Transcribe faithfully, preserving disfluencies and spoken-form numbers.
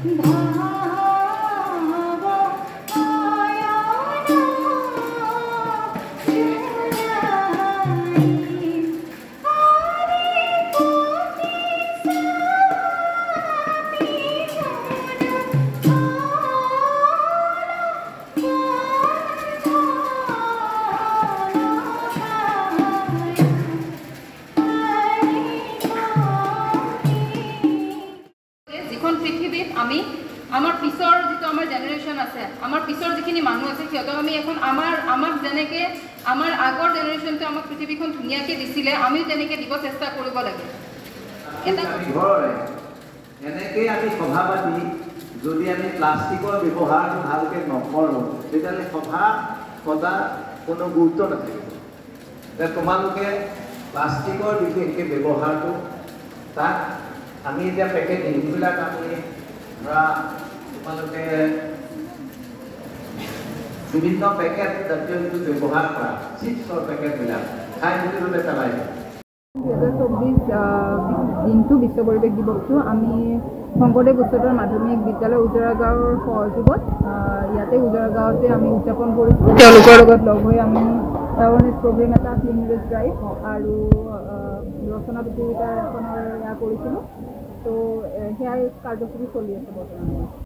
পৃথিৱীত আমি আমাৰ পিছৰ যিটো আমাৰ জেনেৰেশ্যন আছে আমাৰ পিছৰ যিখিনি মানুহ আছে সিহঁতক আমি এখন আমাৰ আমাক যেনেকৈ আমাৰ আগৰ জেনেৰেশ্যনটো আমাক পৃথিৱীখন ধুনীয়াকৈ দিছিলে আমিও তেনেকৈ দিব চেষ্টা কৰিব লাগে এটা এনেকৈ আমি সভা পাতি যদি আমি প্লাষ্টিকৰ ব্যৱহাৰটো ভালকৈ নকৰোঁ তেতিয়াহ'লে সভা পতা কোনো গুৰুত্ব নাথাকিব যে তোমালোকে প্লাষ্টিকৰ বিশেষকৈ ব্যৱহাৰটো তাক আমি এতিয়া পেকেট এইবিলাক আমি ধৰা তোমালোকে বিভিন্ন পেকেট জাতীয় যিটো ব্যৱহাৰ কৰা চিপছৰ পেকেটবিলাক খাই মেলি পেলাই দুহেজাৰ চৌব্বিছ দিনটো বিশ্ব পৰিৱেশ দিৱসটো আমি শংকৰদেৱ উচ্চতৰ মাধ্যমিক বিদ্যালয় উজৰা গাঁৱৰ সহযোগত ইয়াতে উজৰা গাঁৱতে আমি উদযাপন কৰিছোঁ তেওঁলোকৰ লগত লগ হৈ আমি এৱাৰনেছ প্ৰগ্ৰেম এটা ক্লিন ভিলেজ ড্ৰাইভ আৰু ৰচনা প্ৰতিযোগিতা এখনৰ এয়া কৰিছিলোঁ তো সেয়াই কাৰ্যসূচী চলি আছে বৰ্তমান।